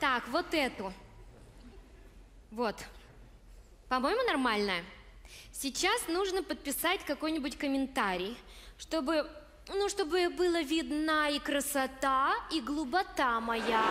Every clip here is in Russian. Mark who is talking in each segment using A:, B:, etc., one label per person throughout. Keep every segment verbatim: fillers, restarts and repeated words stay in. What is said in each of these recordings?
A: Так, вот эту. Вот. По-моему, нормально. Сейчас нужно подписать какой-нибудь комментарий, чтобы, ну, чтобы было видна и красота, и глубота моя.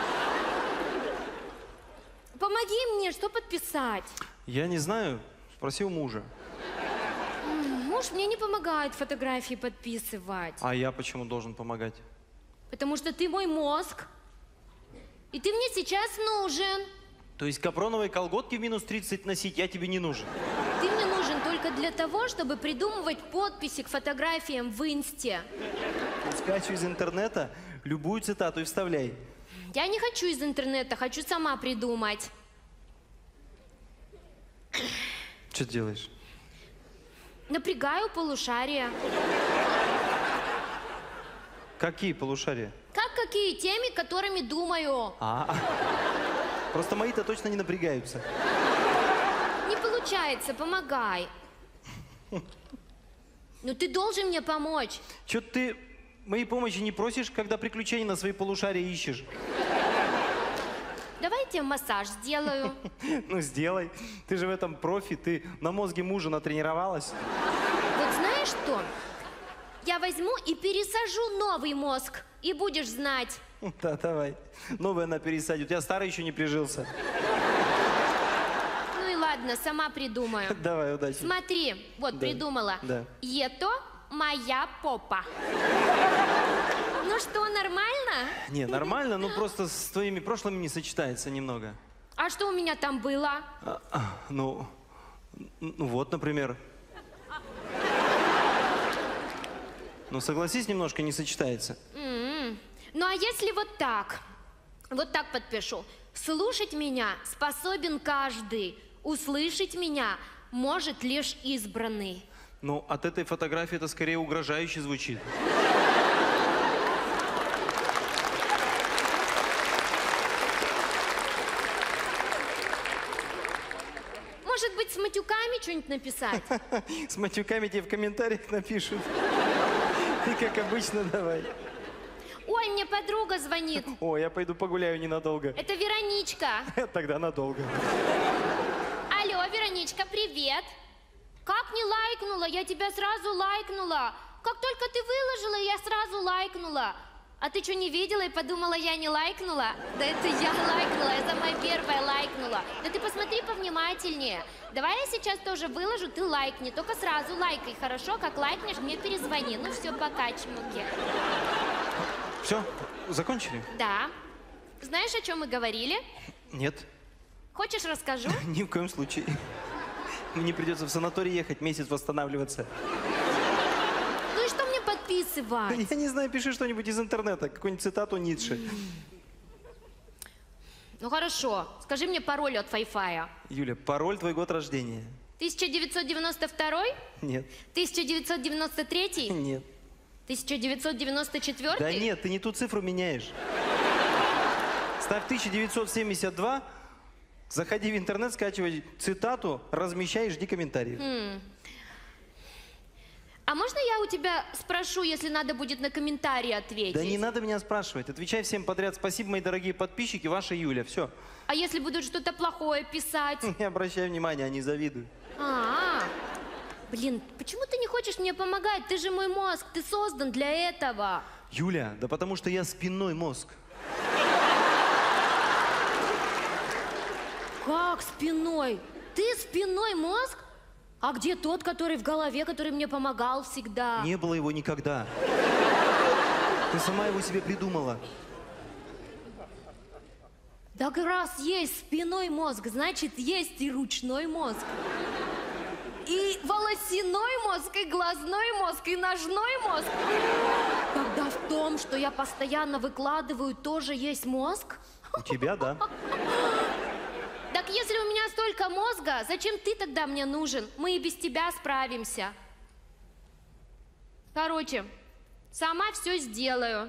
A: Помоги мне, что подписать?
B: Я не знаю. Спроси у мужа.
A: Муж мне не помогает фотографии подписывать.
B: А я почему должен помогать?
A: Потому что ты мой мозг. И ты мне сейчас нужен.
B: То есть капроновые колготки в минус тридцать носить я тебе не нужен?
A: Ты мне нужен только для того, чтобы придумывать подписи к фотографиям в инсте.
B: Скачивай из интернета любую цитату и вставляй.
A: Я не хочу из интернета, хочу сама придумать.
B: Что ты делаешь?
A: Напрягаю полушария.
B: Какие полушария?
A: Как какие? Теми, которыми думаю.
B: А, просто мои-то точно не напрягаются.
A: Не получается, помогай. Ну ты должен мне помочь.
B: Чё ты моей помощи не просишь, когда приключения на свои полушария ищешь?
A: Давай я тебе массаж сделаю.
B: Ну, сделай. Ты же в этом профи, ты на мозге мужа натренировалась.
A: Вот знаешь что? Я возьму и пересажу новый мозг, и будешь знать.
B: Да, давай. Новый она пересадит. У тебя старый еще не прижился.
A: Ну и ладно, сама придумаю.
B: Давай, удачи.
A: Смотри, вот,
B: Да.
A: придумала.
B: Да.
A: Это моя попа. Ну что, нормально?
B: Не, нормально, но просто с твоими прошлыми не сочетается немного.
A: А что у меня там было?
B: А, а, ну, ну, вот, например. Ну, согласись, немножко не сочетается.
A: М-м. Ну а если вот так? Вот так подпишу. Слушать меня способен каждый. Услышать меня может лишь избранный.
B: Ну, от этой фотографии это скорее угрожающе звучит.
A: Может быть, с матюками что-нибудь написать?
B: С матюками тебе в комментариях напишут. Ты, как обычно, давай.
A: Ой, мне подруга звонит.
B: О, я пойду погуляю ненадолго.
A: Это Вероничка.
B: Тогда надолго.
A: Алло, Вероничка, привет. Как не лайкнула? Я тебя сразу лайкнула. Как только ты выложила, я сразу лайкнула. А ты что, не видела и подумала, я не лайкнула? Да это я лайкнула, я самая первая лайкнула. Да ты посмотри повнимательнее. Давай я сейчас тоже выложу, ты лайкни. Только сразу лайкай, хорошо? Как лайкнешь, мне перезвони. Ну все, пока, чмоки.
B: Все, закончили?
A: Да. Знаешь, о чем мы говорили?
B: Нет.
A: Хочешь, расскажу?
B: Ни в коем случае. Мне придется в санаторий ехать, месяц восстанавливаться.
A: Ну и что мне подписывать?
B: Я не знаю, пиши что-нибудь из интернета, какую-нибудь цитату Ницше.
A: Ну хорошо, скажи мне пароль от Wi-Fi.
B: Юля, пароль твой год рождения?
A: тысяча девятьсот девяносто второй?
B: Нет.
A: тысяча девятьсот девяносто третий?
B: Нет.
A: тысяча девятьсот девяносто четвёртый?
B: Да нет, ты не ту цифру меняешь. Ставь тысяча девятьсот семьдесят два, заходи в интернет, скачивай цитату, размещай и жди комментариев.
A: Хм. А можно я у тебя спрошу, если надо будет на комментарии ответить?
B: Да не надо меня спрашивать. Отвечай всем подряд. Спасибо, мои дорогие подписчики, ваша Юля. Все.
A: А если будут что-то плохое писать?
B: Не обращай внимания, они завидуют.
A: А, блин, почему ты не хочешь мне помогать? Ты же мой мозг, ты создан для этого.
B: Юля, да потому что я спинной мозг.
A: Как спиной? Ты спинной мозг? А где тот, который в голове, который мне помогал всегда?
B: Не было его никогда. Ты сама его себе придумала.
A: Так раз есть спинной мозг, значит, есть и ручной мозг. И волосяной мозг, и глазной мозг, и ножной мозг. Тогда в том, что я постоянно выкладываю, тоже есть мозг?
B: У тебя, да.
A: Так если у меня столько мозга, зачем ты тогда мне нужен? Мы и без тебя справимся. Короче, сама все сделаю.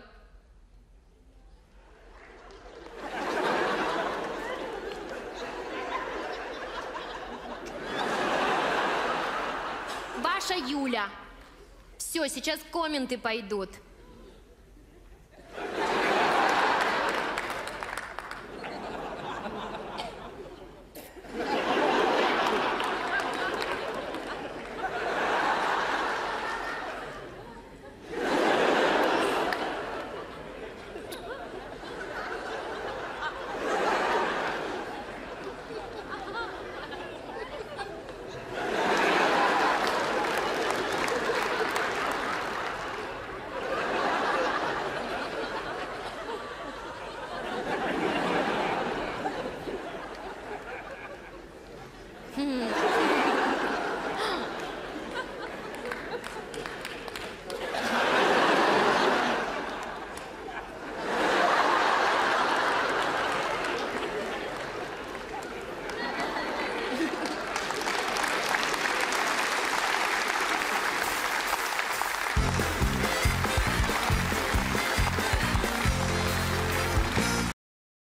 A: Ваша Юля. Все, сейчас комменты пойдут.